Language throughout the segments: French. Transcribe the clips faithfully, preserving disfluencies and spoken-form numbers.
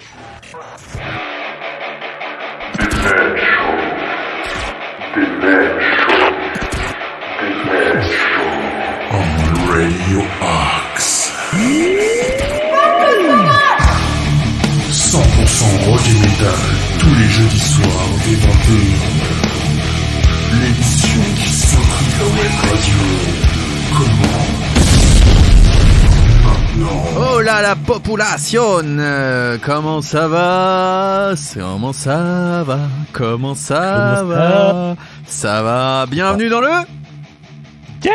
On Radio Axe. cent pour cent rock et metal, tous les jeudis soirs dès vingt et une heures. L'émission qui saute la web radio. Comment? Maintenant. Oh là la population, euh, comment ça va? Comment ça va? Comment ça Comment va? ça Ça va. Bienvenue dans le Game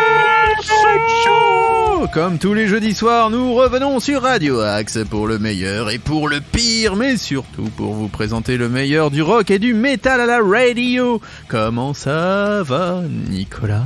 Show. Comme tous les jeudis soirs, nous revenons sur Radio Axe pour le meilleur et pour le pire, mais surtout pour vous présenter le meilleur du rock et du métal à la radio. Comment ça va, Nicolas?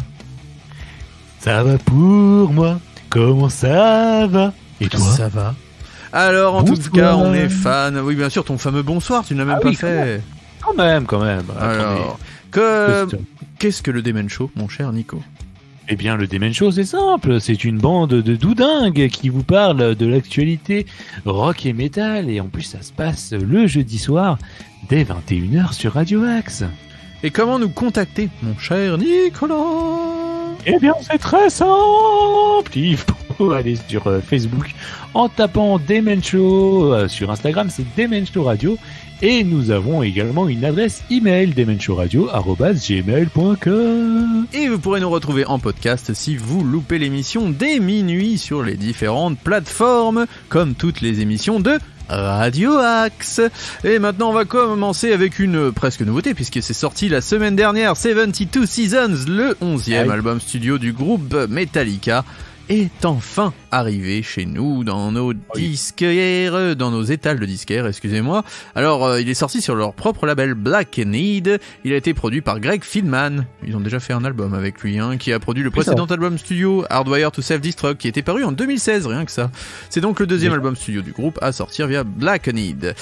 Ça va pour moi. Comment ça va? Et toi? Ça va. Alors, en Bonsoir. tout cas, on est fan. Oui, bien sûr, ton fameux bonsoir, tu ne l'as même Ah pas oui, fait. Quand même, quand même. Alors, Attendez. que... Question. qu'est-ce que le Demen Show, mon cher Nico? Eh bien, le Demen Show, c'est simple. C'est une bande de doudingues qui vous parle de l'actualité rock et métal. Et en plus, ça se passe le jeudi soir dès vingt et une heures sur Radio Axe. Et comment nous contacter, mon cher Nicolas? Eh bien, c'est très simple. Il faut aller sur euh, Facebook en tapant Demen Show. Euh, sur Instagram, c'est Demen Show Radio. Et nous avons également une adresse email, demenshowradio arobase gmail point com. Et vous pourrez nous retrouver en podcast si vous loupez l'émission dès minuit sur les différentes plateformes, comme toutes les émissions de Radio Axe. Et maintenant on va commencer avec une presque nouveauté puisque c'est sorti la semaine dernière, soixante-douze Seasons, le onzième Aïe. album studio du groupe Metallica, est enfin arrivé chez nous dans nos disquaires, dans nos étals de disquaires, excusez-moi. Alors, euh, il est sorti sur leur propre label Black Need. Il a été produit par Greg Fieldman. Ils ont déjà fait un album avec lui, hein, qui a produit le précédent album studio Hardwire to Self-Destruct, qui était paru en deux mille seize, rien que ça. C'est donc le deuxième Oui. album studio du groupe à sortir via Black Need.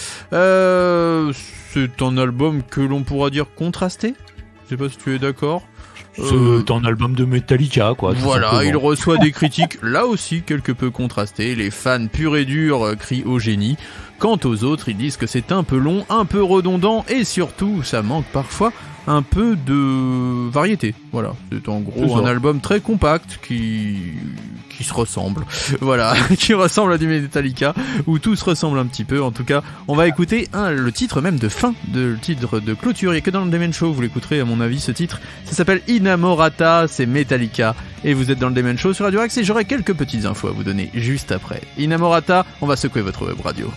Euh, c'est un album que l'on pourra dire contrasté. Je sais pas si tu es d'accord. C'est un album de Metallica, quoi. tout Voilà, simplement. il reçoit des critiques, là aussi quelque peu contrastées. Les fans purs et durs euh, crient au génie. Quant aux autres, ils disent que c'est un peu long, un peu redondant et surtout, ça manque parfois un peu de variété. Voilà, c'est en C'est gros ça. un album très compact qui qui se ressemble. Voilà, qui ressemble à du Metallica, où tout se ressemble un petit peu. En tout cas, on va écouter hein, le titre même de fin, de, le titre de clôture. Il n'y a que dans le Demen Show, vous l'écouterez à mon avis, ce titre. Ça s'appelle Inamorata, c'est Metallica. Et vous êtes dans le Demen Show sur Radio Axe et j'aurai quelques petites infos à vous donner juste après. Inamorata, on va secouer votre web radio.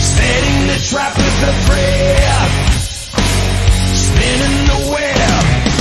trap with the thread, spinning the web.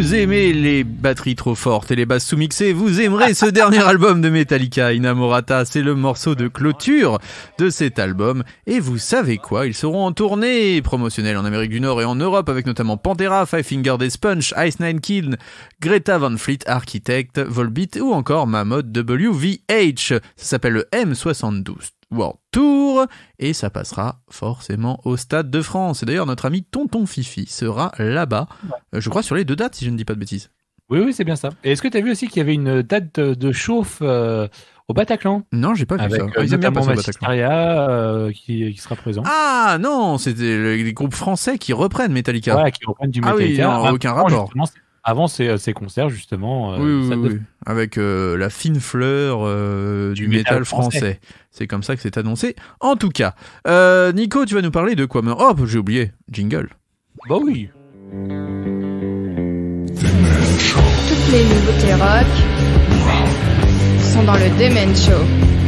vous aimez les batteries trop fortes et les basses sous-mixées, vous aimerez ce dernier album de Metallica, Inamorata. C'est le morceau de clôture de cet album. Et vous savez quoi? Ils seront en tournée promotionnelle en Amérique du Nord et en Europe avec notamment Pantera, Five Finger Death Punch, Ice Nine Kills, Greta Van Fleet, Architect, Volbeat ou encore Mammoth W V H. Ça s'appelle le M soixante-douze World Tour et ça passera forcément au Stade de France. Et d'ailleurs, notre ami Tonton Fifi sera là-bas, ouais. Je crois sur les deux dates si je ne dis pas de bêtises. Oui, oui, c'est bien ça. Et est-ce que tu as vu aussi qu'il y avait une date de, de chauffe euh, au Bataclan? Non, j'ai pas vu avec, ça. Euh, Ils aiment bien passer au Bataclan. Euh, qui, qui sera présent. Ah non, c'était les groupes français qui reprennent Metallica. Ouais, qui reprennent du Metallica. Ah oui, non, aucun rapport. Avant ces, ces concerts, justement. Euh, oui, oui, oui. Avec euh, la fine fleur euh, du, du métal français. français. C'est comme ça que c'est annoncé. En tout cas, euh, Nico, tu vas nous parler de quoi? Oh, j'ai oublié. Jingle. Bah oui. Toutes les nouveautés rock sont dans le Demen Show.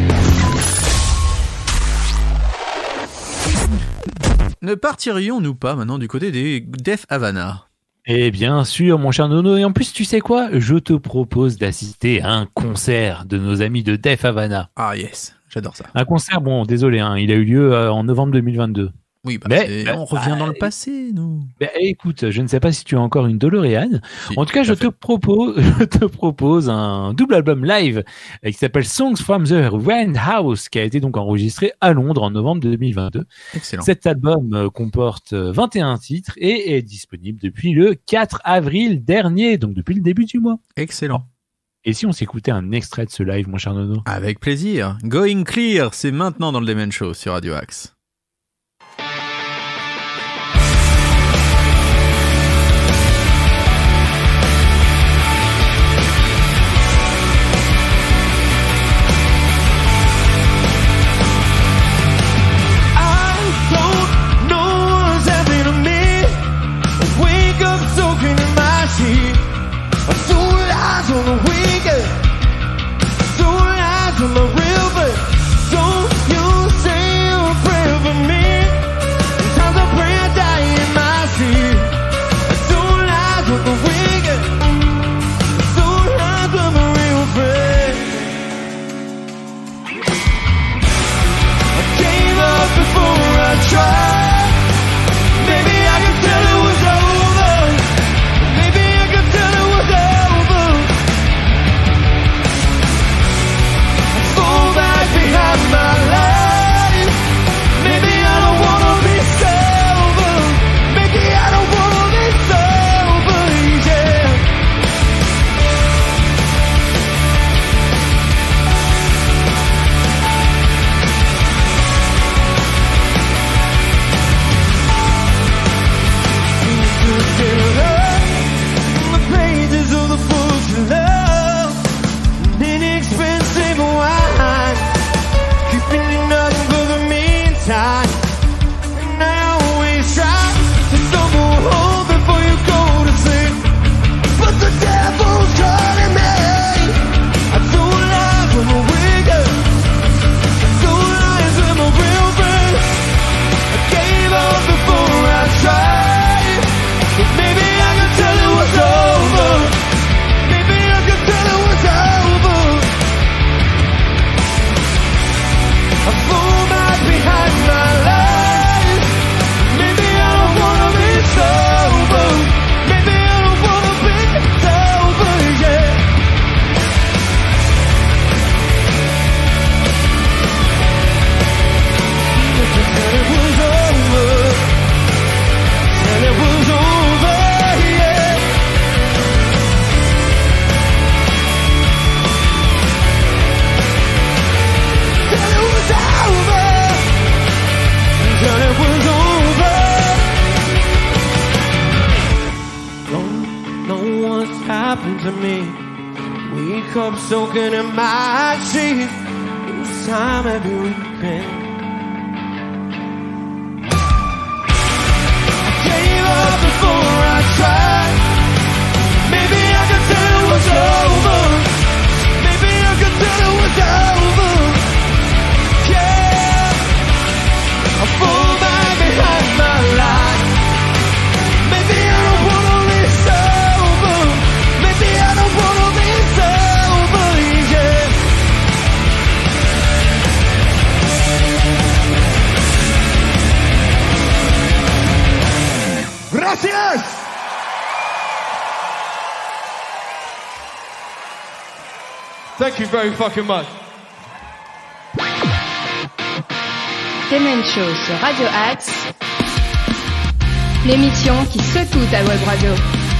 Ne partirions-nous pas maintenant du côté des Def Havana? Et bien sûr, mon cher Nono. Et en plus, tu sais quoi? Je te propose d'assister à un concert de nos amis de Def Havana. Ah yes, j'adore ça. Un concert, bon, désolé, hein, il a eu lieu euh, en novembre deux mille vingt-deux. Oui, bah, mais bah, on revient bah, dans le passé, nous. Bah, écoute, je ne sais pas si tu as encore une DeLorean. Si, en tout cas, je te propose, je te propose un double album live qui s'appelle Songs from the Roundhouse, qui a été donc enregistré à Londres en novembre deux mille vingt-deux. Excellent. Cet album comporte vingt et un titres et est disponible depuis le quatre avril dernier, donc depuis le début du mois. Excellent. Et si on s'écoutait un extrait de ce live, mon cher Nono? Avec plaisir. Going Clear, c'est maintenant dans le Demen Show sur Radio Axe. Soaking in my sheets, lose time every weekend. I gave up before I tried. Maybe I could tell it was over. Maybe I could tell it was over. Yeah, I fall back behind my life. Maybe I don't wanna be sober. Thank you very fucking much. Demen Show sur Radio Axe, l'émission qui secoue ta web radio.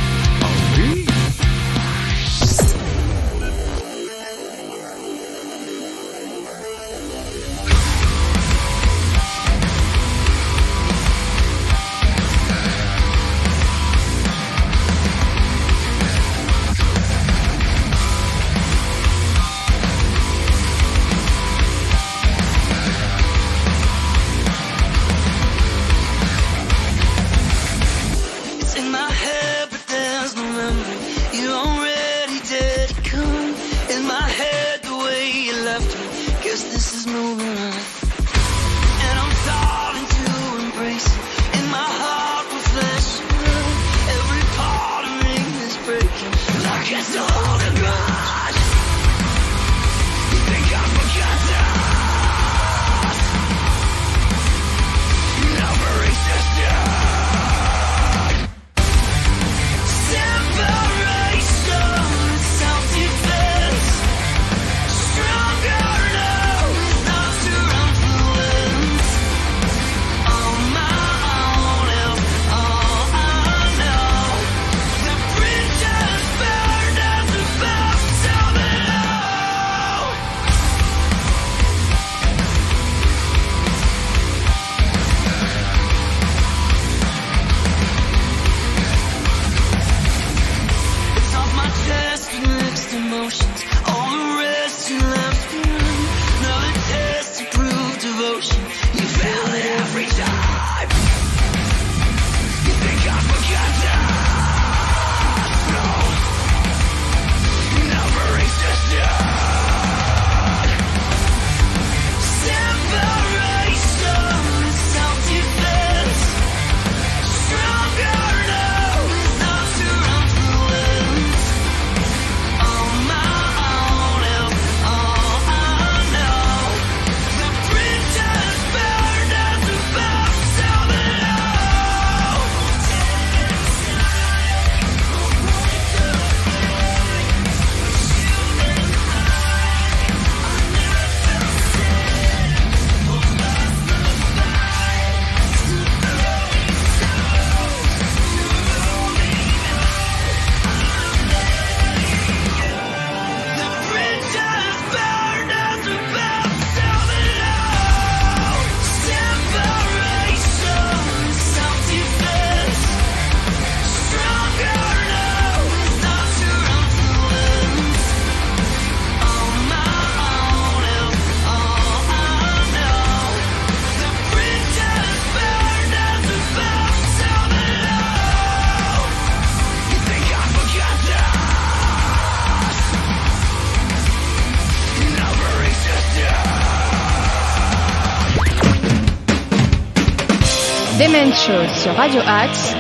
Demen Show sur Radio Axe,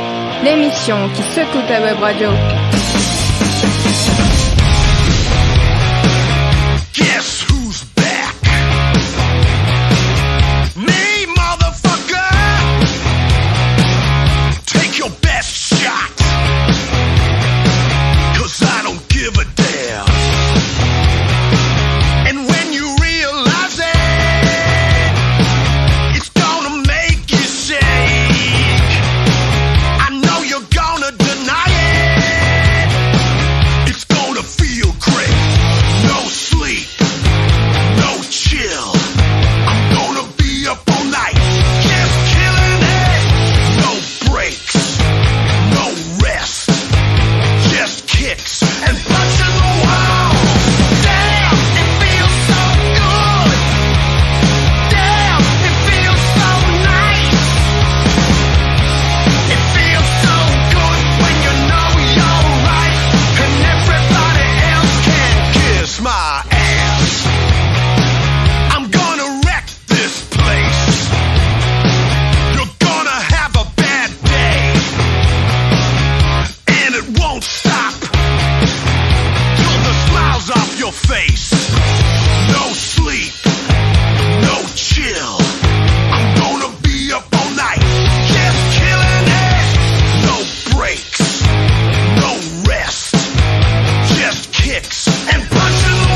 l'émission qui secoue ta web radio. Guess who's back? Me, motherfucker! Take your best shot, 'cause I don't give a damn. And when you realize it, it's gonna make you shake. I know you're gonna deny it. It's gonna feel great. No sleep, no chill. I'm gonna be up all night, just killing it. No breaks, no rest, just kicks and punching the wall. Damn, it feels so good. Damn, it feels so nice. It feels so good when you know you're right, and everybody else can kiss my ass. I'm gonna wreck this place. You're gonna have a bad day, and it won't stop till the smile's off your face. No sleep, no chill. I'm gonna be up all night, just killing it. No breaks, no rest, just kicks and punching the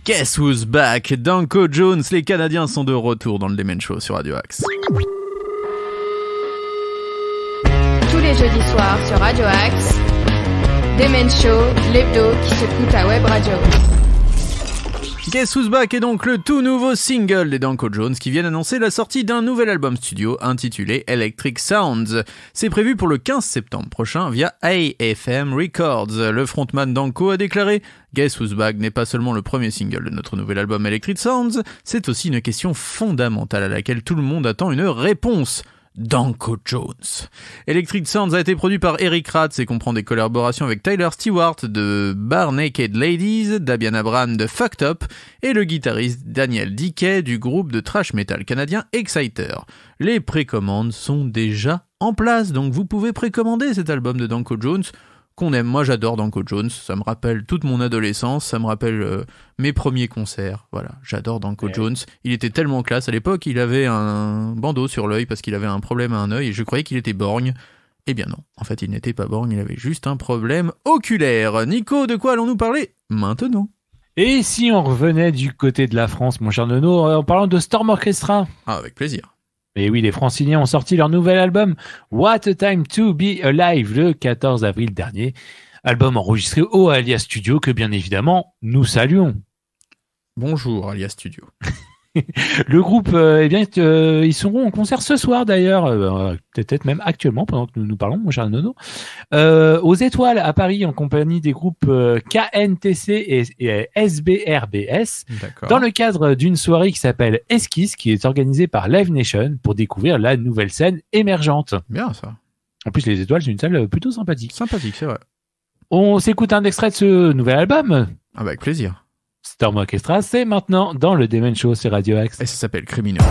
Guess Who's Back, Danko Jones, les Canadiens sont de retour dans le Demen Show sur Radio Axe. Tous les jeudis soirs sur Radio Axe, Demen Show, l'hebdo qui s'écoute à Web Radio. Guess Who's Back est donc le tout nouveau single des Danko Jones qui viennent annoncer la sortie d'un nouvel album studio intitulé Electric Sounds. C'est prévu pour le quinze septembre prochain via A F M Records. Le frontman Danko a déclaré « Guess Who's Back n'est pas seulement le premier single de notre nouvel album Electric Sounds, c'est aussi une question fondamentale à laquelle tout le monde attend une réponse. » Danko Jones. Electric Sounds a été produit par Eric Ratz et comprend des collaborations avec Tyler Stewart de Bar Naked Ladies, Dabian Abraham de Fucked Up et le guitariste Daniel Dickey du groupe de thrash metal canadien Exciter. Les précommandes sont déjà en place, donc vous pouvez précommander cet album de Danko Jones qu'on aime. Moi j'adore Danko Jones, ça me rappelle toute mon adolescence, ça me rappelle euh, mes premiers concerts, voilà, j'adore Danko ouais. Jones, il était tellement classe, à l'époque il avait un bandeau sur l'œil parce qu'il avait un problème à un œil et je croyais qu'il était borgne, eh bien non, en fait il n'était pas borgne, il avait juste un problème oculaire. Nico, de quoi allons-nous parler maintenant ? Et si on revenait du côté de la France, mon cher Nono, en parlant de Storm Orchestra ? Ah, avec plaisir. Et oui, les Franciliens ont sorti leur nouvel album What a Time to Be Alive le quatorze avril dernier. Album enregistré au Alia Studio que bien évidemment nous saluons. Bonjour Alia Studio. Le groupe, euh, eh bien, euh, ils seront en concert ce soir d'ailleurs, euh, peut-être même actuellement pendant que nous nous parlons, mon cher Nono, euh, aux Étoiles à Paris en compagnie des groupes euh, K N T C et, et S B R B S. D'accord. Dans le cadre d'une soirée qui s'appelle Esquisse, qui est organisée par Live Nation pour découvrir la nouvelle scène émergente. Bien ça. En plus, les Étoiles, c'est une salle plutôt sympathique. Sympathique, c'est vrai. On s'écoute un extrait de ce nouvel album. Ah bah avec plaisir. Storm Orchestra, c'est maintenant dans le Demen Show sur Radio Axe. Et ça s'appelle Criminal.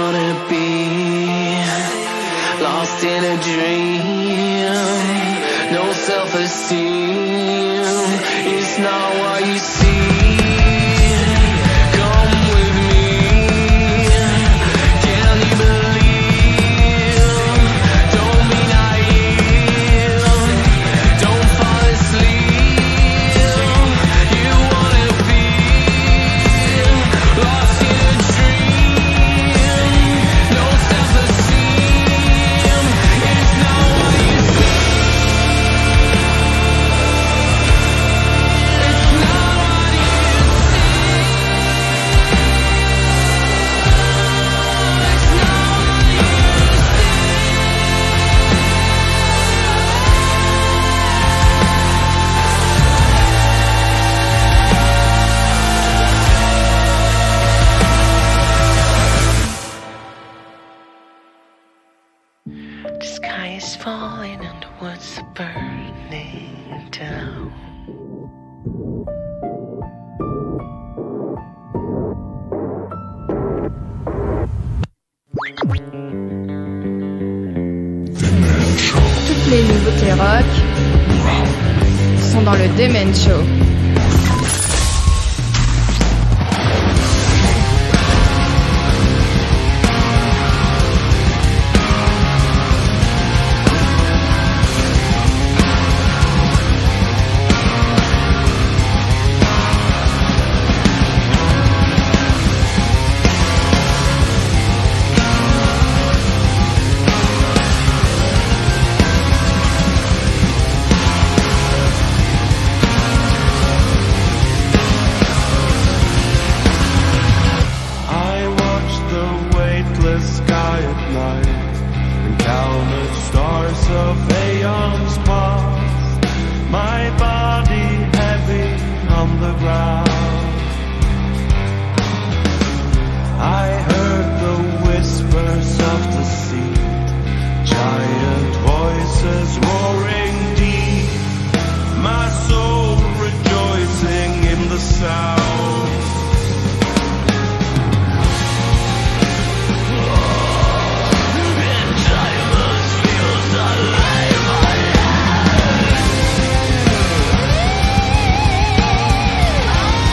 Lost in a dream, no self-esteem. It's not what you see. Come with me. Can you believe? Don't be naive. Don't fall asleep. You wanna feel lost in a dream. No self-esteem. It's not what you see. It's not what you The sky is falling and the woods are burning down. Toutes les nouveautés rock sont dans le Demen Show. I watched the weightless sky at night and counted stars of aeons past. My body heavy on the ground. I heard the whispers of the sea, giant voices roaring deep. My soul rejoicing in the sound. It's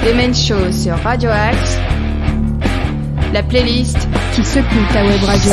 Demen Show sur Radio Axe, la playlist qui secoue ta web radio.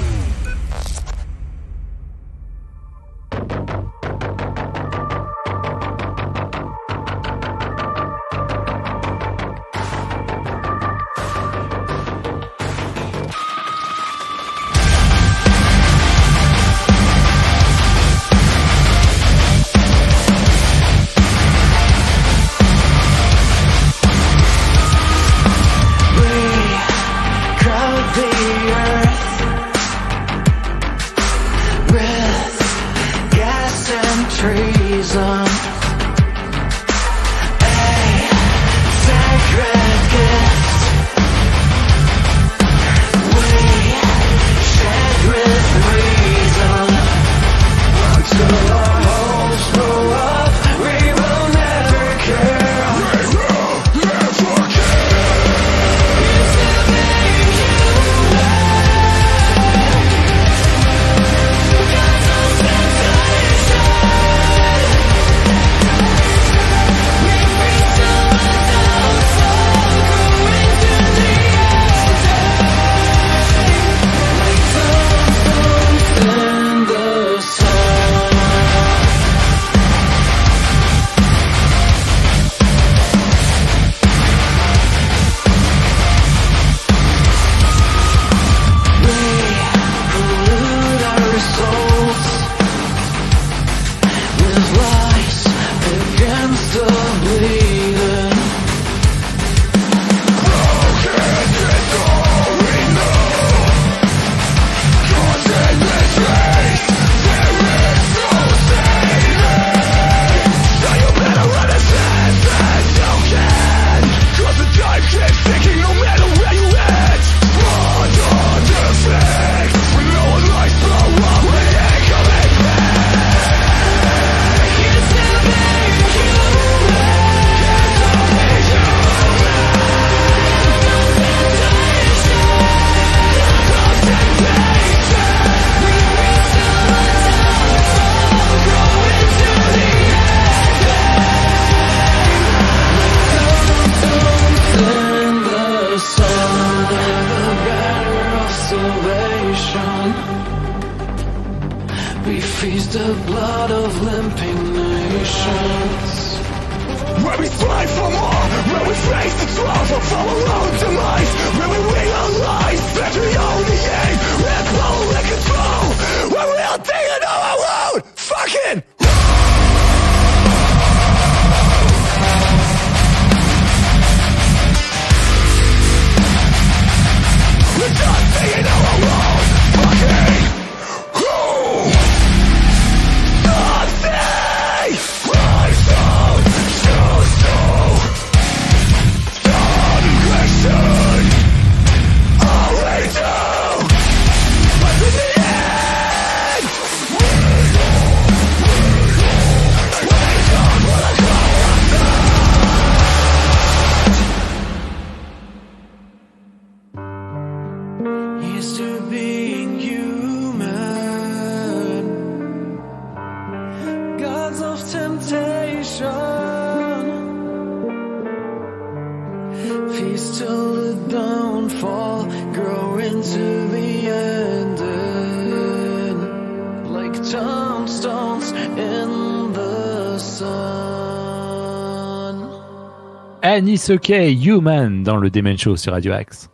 Anisok, Human dans le Demen Show sur Radio Axe.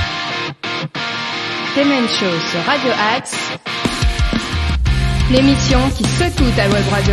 Demen Show sur Radio Axe, l'émission qui secoue ta web radio.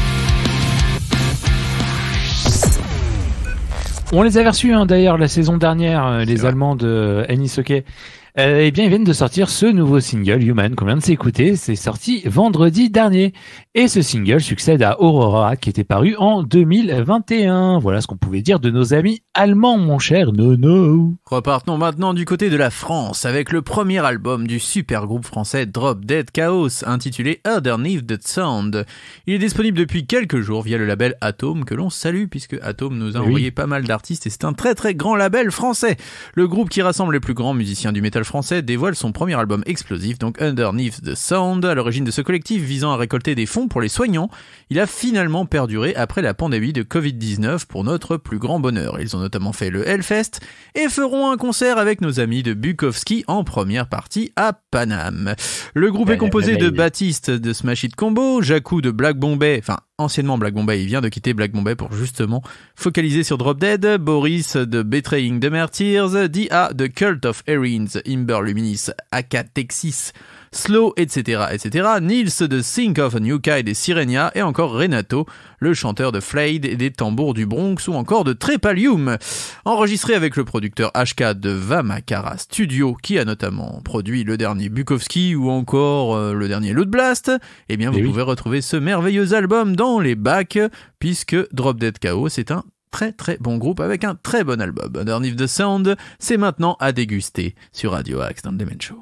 On les avait reçus hein, d'ailleurs la saison dernière, les Allemands de Anisok. Euh, eh bien, ils viennent de sortir ce nouveau single, Human, qu'on vient de s'écouter. C'est sorti vendredi dernier. Et ce single succède à Aurora, qui était paru en deux mille vingt et un. Voilà ce qu'on pouvait dire de nos amis allemands, mon cher Nono. Repartons maintenant du côté de la France, avec le premier album du super groupe français Drop Dead Chaos, intitulé Underneath the Sound. Il est disponible depuis quelques jours via le label Atome, que l'on salue, puisque Atome nous a oui. envoyé pas mal d'artistes, et c'est un très très grand label français. Le groupe qui rassemble les plus grands musiciens du métal metal français dévoile son premier album explosif, donc Underneath the Sound. À l'origine de ce collectif visant à récolter des fonds pour les soignants, il a finalement perduré après la pandémie de covid dix-neuf pour notre plus grand bonheur. Ils ont notamment fait le Hellfest et feront un concert avec nos amis de Bukowski en première partie à Paname. Le groupe est composé de Baptiste de Smash It Combo, Jacou de Black Bombay, enfin anciennement Black Bombay, il vient de quitter Black Bombay pour justement focaliser sur Drop Dead, Boris de Betraying the Martyrs, D A de Cult of Erin, Imber Luminis, Aka Texas, Slow, et cetera, et cetera, Nils de Think of a New Kind et Sirenia, et encore Renato, le chanteur de Flayed et des Tambours du Bronx, ou encore de Trepalium. Enregistré avec le producteur H K de Vamakara Studio, qui a notamment produit le dernier Bukowski ou encore euh, le dernier Loot Blast, eh bien vous et pouvez oui. retrouver ce merveilleux album dans les bacs, puisque Drop Dead Chaos, c'est un très très bon groupe avec un très bon album. Underneath the Sound, c'est maintenant à déguster sur Radio Axe dans le Demen Show.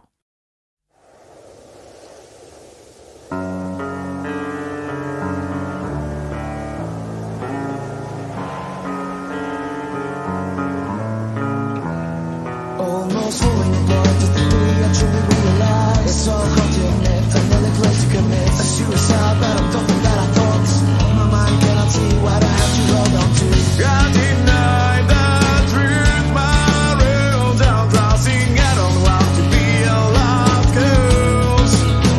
Almost falling apart, just the way I truly realize it's all hard to admit, another place to commit a suicide, but I'm dumping that I thought my mind cannot see what I have to hold on to. I deny the truth, my real down drowsing, I don't want to be alive, cause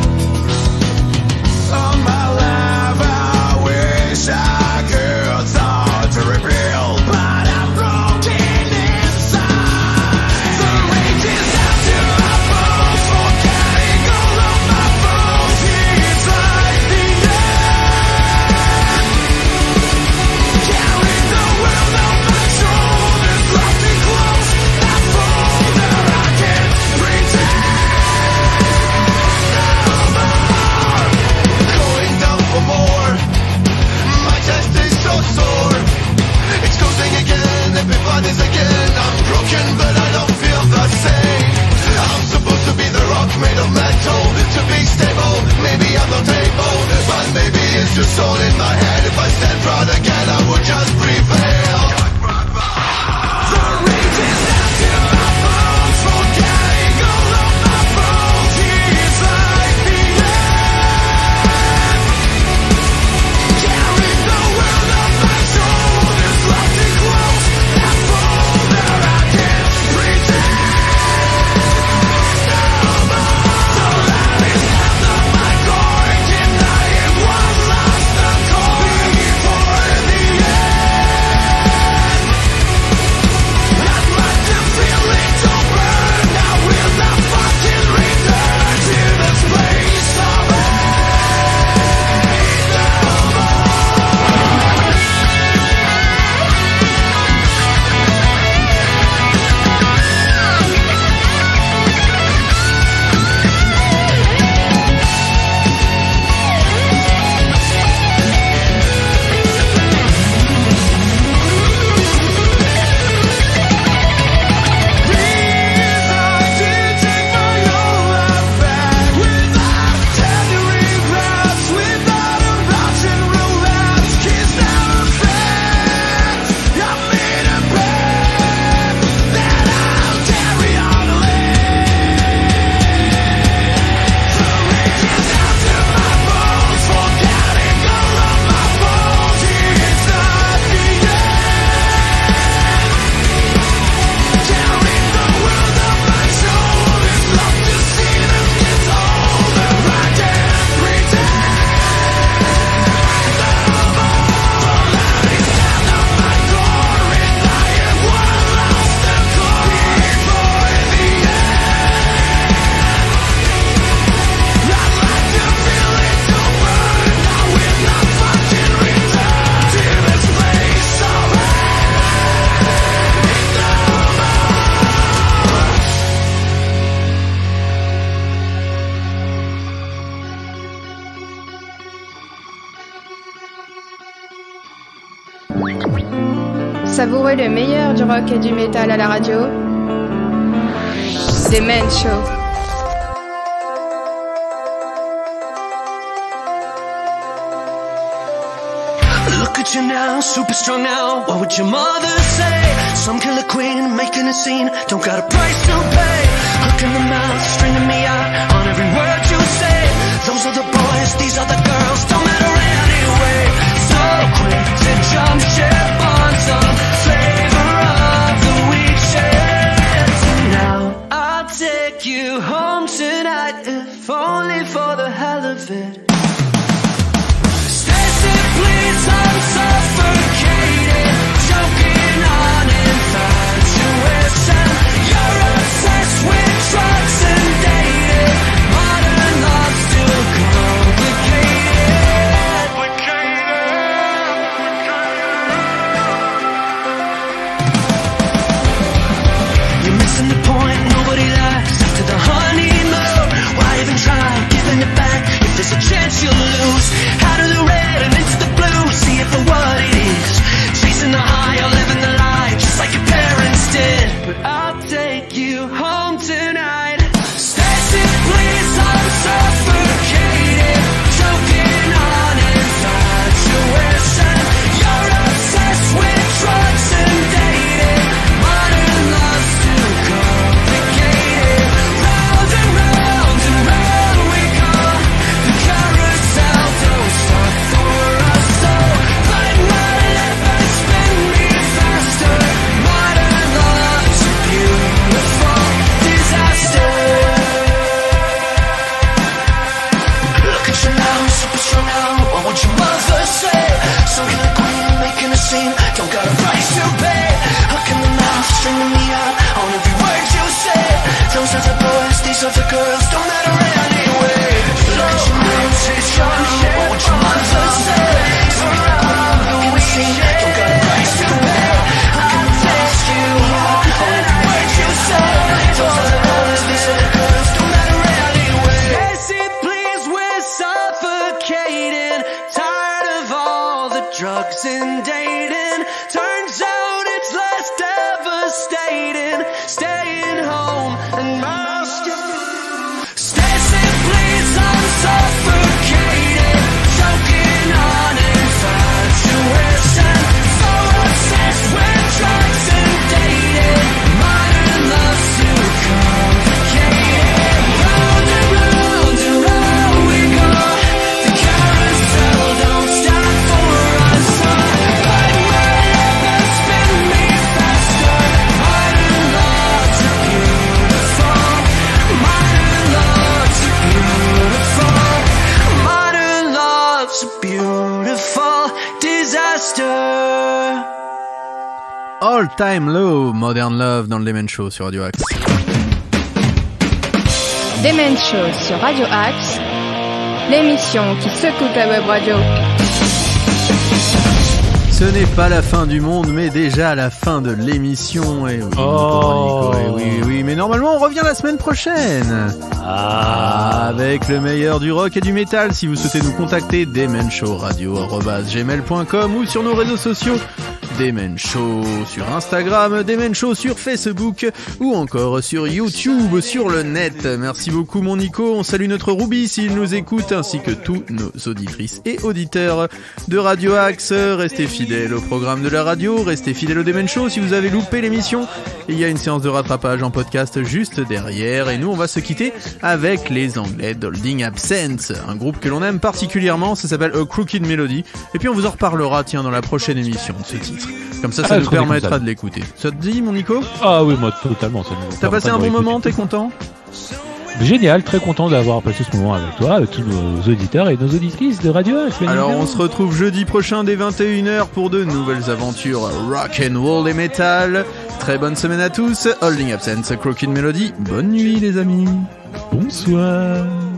all my life I wish I could start to rebuild, but I'm broken inside. So reaches out to my bones, forgetting all of my faults. It's like the end, carrying the world on my shoulders, locked in close, that folder I can't pretend no more. Going down for more, my chest is so sore. It's closing again, everybody's again. I'm broken, but I don't feel the same. I'm supposed to be the rock made of metal, to be stable. Maybe I'm not able, but maybe it's just all in my head. If I stand proud again, I would just prevail. The rage is down to my bones, forgetting all of my faults. It's like the end, carrying the world on my shoulders, locked in close, that folder I can't pretend no more. So let me stand on my core, denying one last accord before the end. I'd like to feel it to burn, I will not fucking return to this place of hate no more. Savourez le meilleur du rock et du métal à la radio. Demen Show. Look at you now, super strong now. What would your mother say? Some killer queen making a scene, don't got a price to pay. Hook in the mouth, stringing me out on every word you say. Those are the boys, these are the girls, don't matter anyway. So quick to jump ship on some flavor of the week shit. So now I'll take you home tonight, if only for the hell of it. Stacy, please, I'm suffocated, choking on infatuation. You're obsessed with drugs and dating. Modern love's too complicated. You're missing the point, nobody laughs after the honeymoon. Why even try giving it back if there's a chance you'll lose? Out of the red and into the blue, see it for what it is. Chasing the high or living the lie, just like your parents did. But I'll take you home tonight. Stacy, please, I'm suffocated, choking on infatuation. You're obsessed with drugs and dating. Modern love's too complicated. Round and round and round we go. The carousel don't stop for us, so bite my lip and spin me faster. Modern love's a beautiful disaster. Look at you now, super strong now. What would your mother say? So you're the queen, making a scene, don't got a price to pay. Hook in the mouth, stringing me out on every word you say. Those are the boys, these are the girls, don't matter anyway. Look at you now, super strong now. What would your mother say? So you're the queen, making a scene, don't got a price to pay. Hook in the mouth, stringing me out on every word you say. Those are the boys, these are the girls, don't matter anyway. Stacy, please, we're suffocating, tired of all the drugs and dating. Turns out it's less devastating, staying home and masking. Stacy, please, I'm suffocated, choking on infatuation. So obsessed with drugs and dating. Modern love's too complicated. Round and round and round we go. The carousel don't stop for us, so bite my lip and spin me faster. Modern love's a beautiful. Modern love's a beautiful. Modern love's a beautiful disaster. All Time Low, Modern Love dans le Demen Show sur Radio Axe. Demen Show sur Radio Axe, l'émission qui secoue ta web radio. Ce n'est pas la fin du monde, mais déjà la fin de l'émission. Et oui, mon pauvre Nico, et oui, oui, mais normalement on revient la semaine prochaine. Ah. Avec le meilleur du rock et du métal. Si vous souhaitez nous contacter, demenshowradio arobase gmail point com ou sur nos réseaux sociaux. Demen Show sur Instagram, Demen Show sur Facebook ou encore sur YouTube, sur le net. Merci beaucoup mon Nico, on salue notre Ruby s'il nous écoute ainsi que tous nos auditrices et auditeurs de Radio Axe. Restez fidèles au programme de la radio, restez fidèles au Demen Show si vous avez loupé l'émission. Il y a une séance de rattrapage en podcast juste derrière et nous on va se quitter avec les Anglais d'Holding Absence, un groupe que l'on aime particulièrement, ça s'appelle A Crooked Melody et puis on vous en reparlera tiens dans la prochaine émission de ce titre. Comme ça, ça ah, nous permettra de l'écouter. Ça te dit, mon Nico ? Ah oui, moi, totalement. Ça nous T'as passé un bon moment, t'es content ? Génial, très content d'avoir passé ce moment avec toi, avec tous nos auditeurs et nos auditrices de Radio Axe. Alors, on se retrouve jeudi prochain dès vingt et une heures pour de nouvelles aventures rock and roll et metal. Très bonne semaine à tous. Holding Absence, Crooked Melody. Bonne nuit, les amis. Bonsoir.